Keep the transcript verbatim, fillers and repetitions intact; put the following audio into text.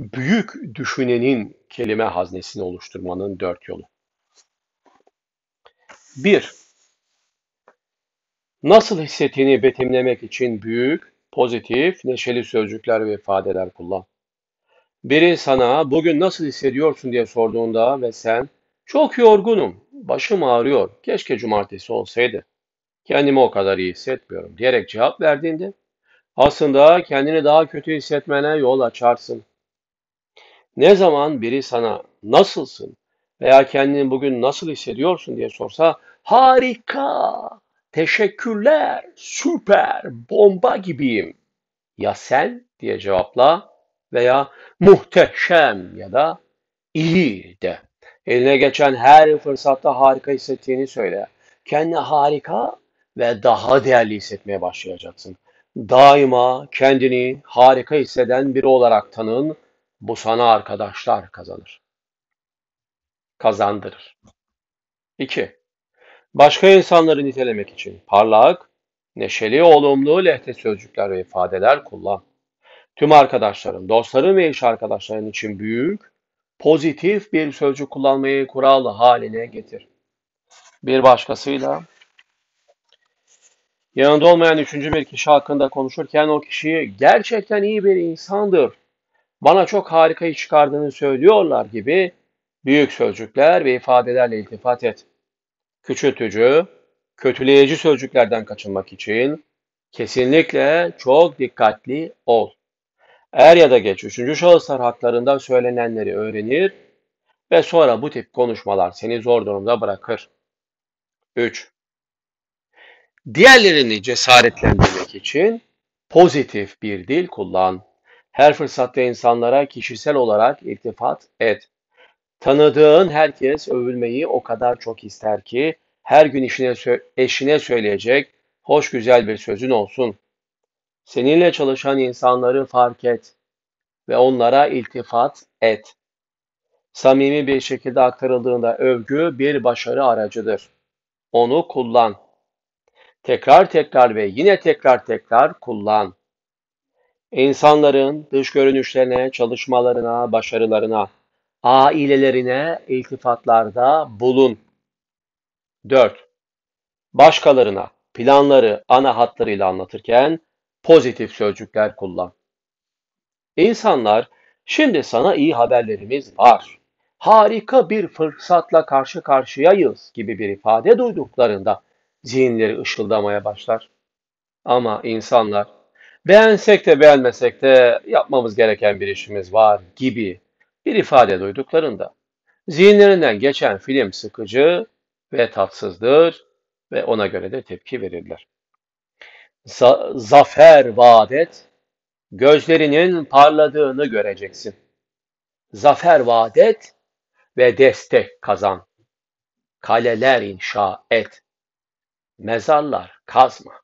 Büyük düşünenin kelime haznesini oluşturmanın dört yolu. Bir, nasıl hissettiğini betimlemek için büyük, pozitif, neşeli sözcükler ve ifadeler kullan. Biri sana bugün nasıl hissediyorsun diye sorduğunda ve sen çok yorgunum, başım ağrıyor, keşke cumartesi olsaydı, kendimi o kadar iyi hissetmiyorum diyerek cevap verdiğinde aslında kendini daha kötü hissetmene yol açarsın. Ne zaman biri sana nasılsın veya kendini bugün nasıl hissediyorsun diye sorsa harika, teşekkürler, süper, bomba gibiyim. Ya sen diye cevapla veya muhteşem ya da iyi de. Eline geçen her fırsatta harika hissettiğini söyle. Kendini harika ve daha değerli hissetmeye başlayacaksın. Daima kendini harika hisseden biri olarak tanın. Bu sana arkadaşlar kazanır, kazandırır. İki, başka insanları nitelemek için parlak, neşeli, olumlu lehte sözcükler ve ifadeler kullan. Tüm arkadaşların, dostların ve iş arkadaşların için büyük, pozitif bir sözcük kullanmayı kural haline getir. Bir başkasıyla yanında olmayan üçüncü bir kişi hakkında konuşurken o kişiyi gerçekten iyi bir insandır, bana çok harika iş çıkardığını söylüyorlar gibi büyük sözcükler ve ifadelerle iltifat et. Küçültücü, kötüleyici sözcüklerden kaçınmak için kesinlikle çok dikkatli ol. Er ya da geç üçüncü şahıslar haklarında söylenenleri öğrenir ve sonra bu tip konuşmalar seni zor durumda bırakır. Üç, diğerlerini cesaretlendirmek için pozitif bir dil kullan. Her fırsatta insanlara kişisel olarak iltifat et. Tanıdığın herkes övülmeyi o kadar çok ister ki her gün işine, eşine söyleyecek hoş güzel bir sözün olsun. Seninle çalışan insanları fark et ve onlara iltifat et. Samimi bir şekilde aktarıldığında övgü bir başarı aracıdır. Onu kullan. Tekrar tekrar ve yine tekrar tekrar kullan. İnsanların dış görünüşlerine, çalışmalarına, başarılarına, ailelerine iltifatlarda bulun. Dört, başkalarına planları ana hatlarıyla anlatırken pozitif sözcükler kullan. İnsanlar, şimdi sana iyi haberlerimiz var, harika bir fırsatla karşı karşıyayız gibi bir ifade duyduklarında zihinleri ışıldamaya başlar. Ama insanlar, beğensek de beğenmesek de yapmamız gereken bir işimiz var gibi bir ifade duyduklarında zihinlerinden geçen film sıkıcı ve tatsızdır ve ona göre de tepki verirler. Za- zafer vaat et, gözlerinin parladığını göreceksin. Zafer vaat et ve destek kazan. Kaleler inşa et, mezarlar kazma.